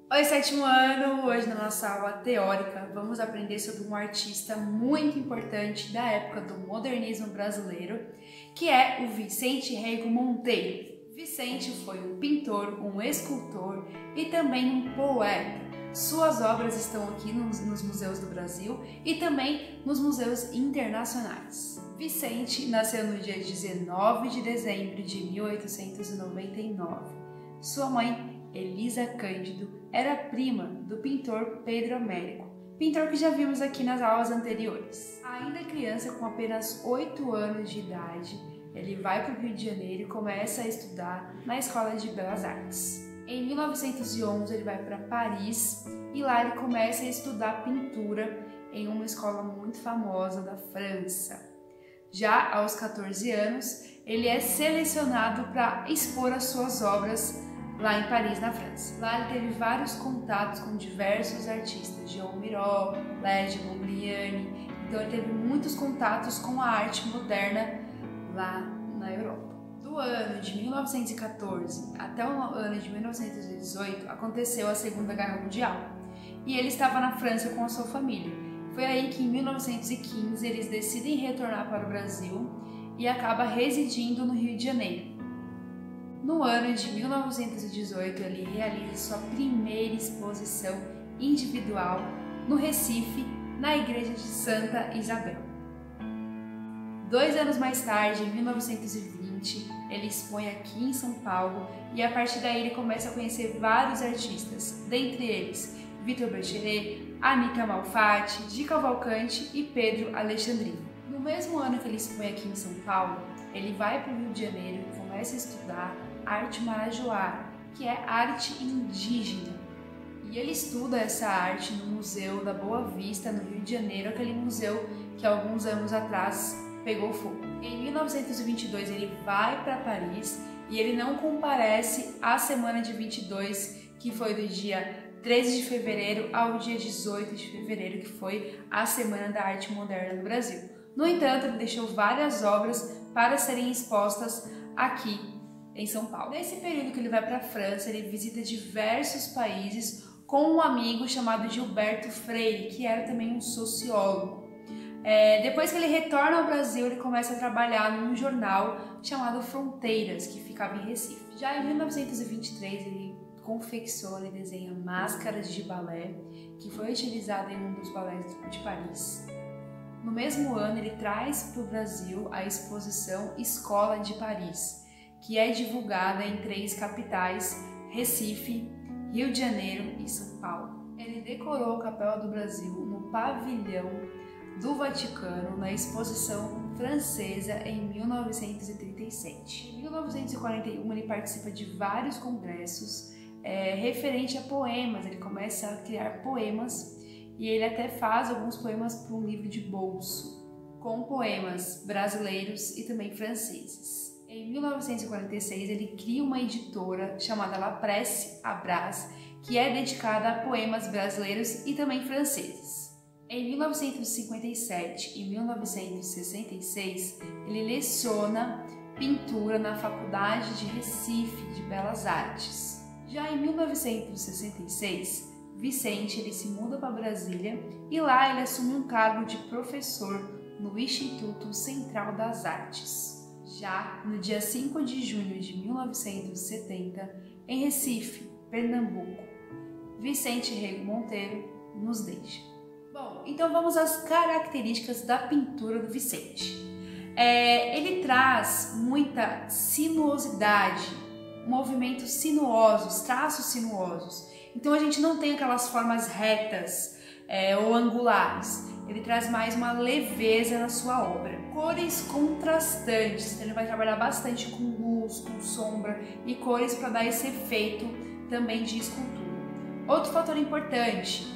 Oi, sétimo ano! Hoje na nossa aula teórica vamos aprender sobre um artista muito importante da época do modernismo brasileiro, que é o Vicente Rego Monteiro. Vicente foi um pintor, um escultor e também um poeta. Suas obras estão aqui nos museus do Brasil e também nos museus internacionais. Vicente nasceu no dia 19 de dezembro de 1899. Sua mãe, Elisa Cândido, era prima do pintor Pedro Américo, pintor que já vimos aqui nas aulas anteriores. Ainda criança, com apenas 8 anos de idade, ele vai para o Rio de Janeiro e começa a estudar na Escola de Belas Artes. Em 1911 ele vai para Paris e lá ele começa a estudar pintura em uma escola muito famosa da França. Já aos 14 anos, ele é selecionado para expor as suas obras lá em Paris, na França. Lá ele teve vários contatos com diversos artistas, João Miró, Lege Bombriani, então ele teve muitos contatos com a arte moderna lá na Europa. Do ano de 1914 até o ano de 1918 aconteceu a Segunda Guerra Mundial e ele estava na França com a sua família. Foi aí que em 1915 eles decidem retornar para o Brasil e acaba residindo no Rio de Janeiro. No ano de 1918, ele realiza sua primeira exposição individual no Recife, na Igreja de Santa Isabel. 2 anos mais tarde, em 1920, ele expõe aqui em São Paulo e a partir daí ele começa a conhecer vários artistas, dentre eles Vitor Brecheret, Anita Malfatti, Di Cavalcanti e Pedro Alexandrino. No mesmo ano que ele expõe aqui em São Paulo, ele vai para o Rio de Janeiro e começa a estudar arte marajoara, que é arte indígena. E ele estuda essa arte no Museu da Boa Vista, no Rio de Janeiro, aquele museu que alguns anos atrás pegou fogo. Em 1922 ele vai para Paris e ele não comparece à semana de 22, que foi do dia 13 de fevereiro ao dia 18 de fevereiro, que foi a Semana da Arte Moderna no Brasil. No entanto, ele deixou várias obras para serem expostas aqui em São Paulo. Nesse período que ele vai para a França, ele visita diversos países com um amigo chamado Gilberto Freire, que era também um sociólogo. Depois que ele retorna ao Brasil, ele começa a trabalhar num jornal chamado Fronteiras, que ficava em Recife. Já em 1923, ele confecciona e desenha máscaras de balé, que foi utilizada em um dos balés de Paris. No mesmo ano, ele traz para o Brasil a exposição Escola de Paris, que é divulgada em 3 capitais, Recife, Rio de Janeiro e São Paulo. Ele decorou a Capela do Brasil no pavilhão do Vaticano na exposição francesa em 1937. Em 1941 ele participa de vários congressos referente a poemas, ele começa a criar poemas e ele até faz alguns poemas para um livro de bolso, com poemas brasileiros e também franceses. Em 1946 ele cria uma editora chamada La Presse à Brás, que é dedicada a poemas brasileiros e também franceses. Em 1957 e 1966, ele leciona pintura na Faculdade de Recife de Belas Artes. Já em 1966, Vicente ele se muda para Brasília e lá ele assume um cargo de professor no Instituto Central das Artes. Já no dia 5 de junho de 1970, em Recife, Pernambuco, Vicente Rego Monteiro nos deixa. Bom, então vamos às características da pintura do Vicente. Ele traz muita sinuosidade, movimentos sinuosos, traços sinuosos. Então a gente não tem aquelas formas retas ou angulares. Ele traz mais uma leveza na sua obra. Cores contrastantes, então ele vai trabalhar bastante com luz, com sombra e cores para dar esse efeito também de escultura. Outro fator importante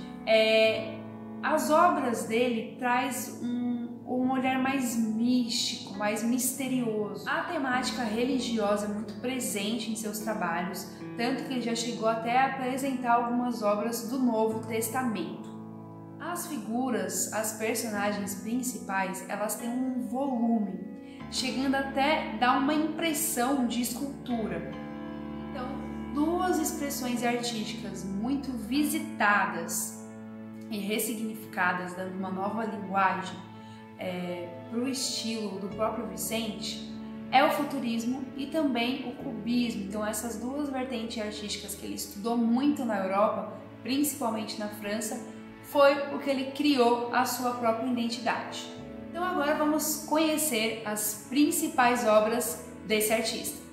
as obras dele traz um olhar mais místico, mais misterioso. A temática religiosa é muito presente em seus trabalhos, tanto que ele já chegou até a apresentar algumas obras do Novo Testamento. As figuras, as personagens principais, elas têm um volume, chegando até a dar uma impressão de escultura. Então, duas expressões artísticas muito visitadas e ressignificadas, dando uma nova linguagem para o estilo do próprio Vicente, é o futurismo e também o cubismo. Então essas duas vertentes artísticas que ele estudou muito na Europa, principalmente na França, foi o que ele criou a sua própria identidade. Então agora vamos conhecer as principais obras desse artista.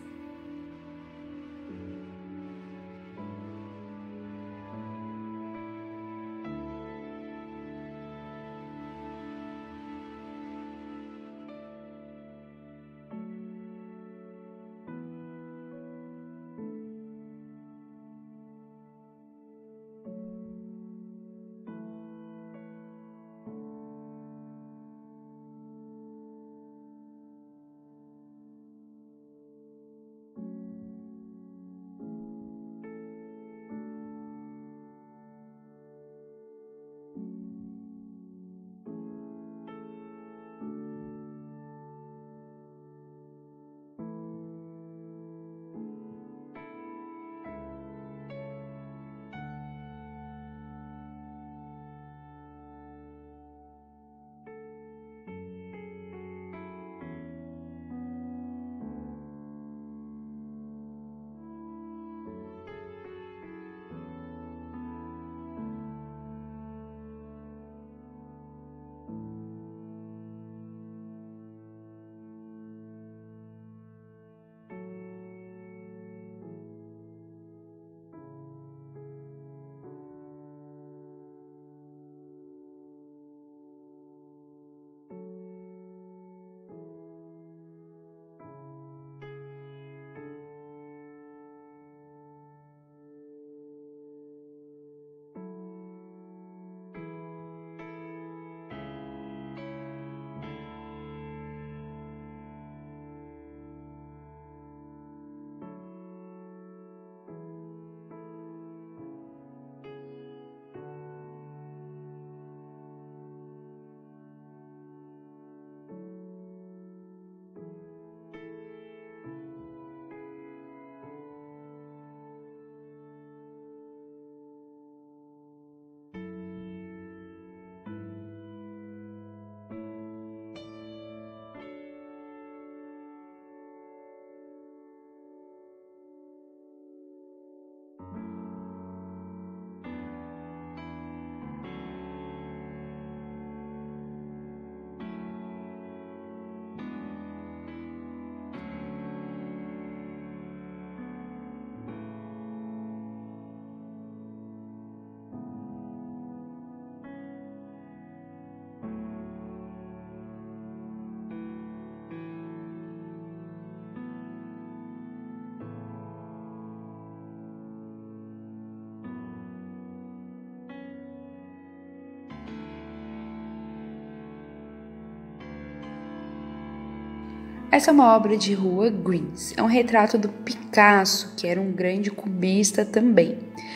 Essa é uma obra de Rubens. É um retrato do Picasso, que era um grande cubista também.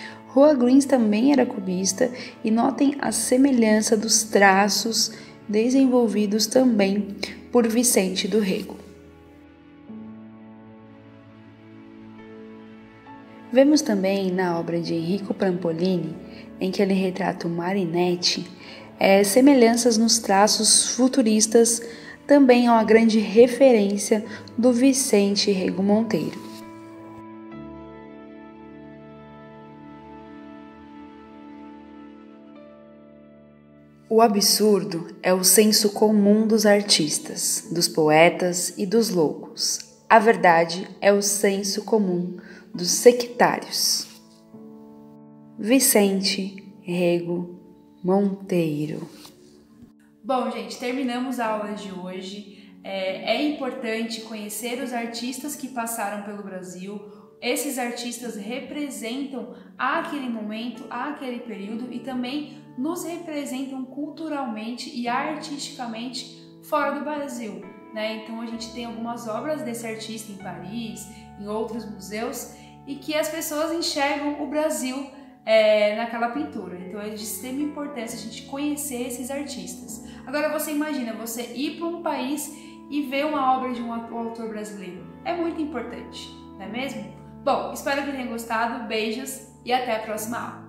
Rubens também era cubista e notem a semelhança dos traços desenvolvidos também por Vicente do Rego. Vemos também na obra de Enrico Prampolini, em que ele retrata o Marinetti, semelhanças nos traços futuristas. Também é uma grande referência do Vicente Rego Monteiro. O absurdo é o senso comum dos artistas, dos poetas e dos loucos. A verdade é o senso comum dos sectários. Vicente Rego Monteiro. Bom, gente, terminamos a aula de hoje. É importante conhecer os artistas que passaram pelo Brasil. Esses artistas representam aquele momento, aquele período e também nos representam culturalmente e artisticamente fora do Brasil, né? Então a gente tem algumas obras desse artista em Paris, em outros museus, e que as pessoas enxergam o Brasil naquela pintura. Então é de extrema importância a gente conhecer esses artistas. Agora você imagina, você ir para um país e ver uma obra de um autor brasileiro. É muito importante, não é mesmo? Bom, espero que tenham gostado, beijos e até a próxima aula.